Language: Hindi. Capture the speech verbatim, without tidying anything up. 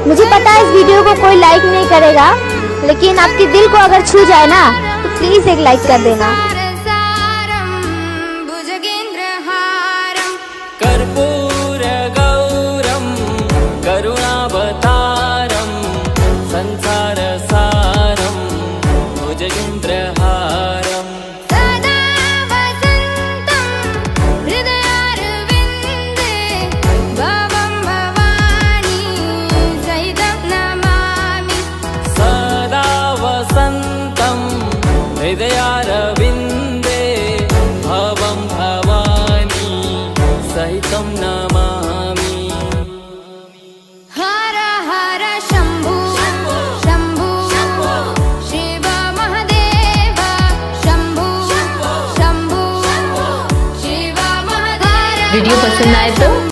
मुझे पता है इस वीडियो को कोई लाइक नहीं करेगा, लेकिन आपके दिल को अगर छू जाए ना तो प्लीज एक लाइक कर देना। कर्पूर गौरम करुणावतारम संसार सारम भुजगेन्द्रहारम सदा वसन्तं हृदयारविन्दे भवं भवानी सहितं नमामि। सदा वसन्तं हृदयारविन्दे भवं भवानी सहितं नमामि।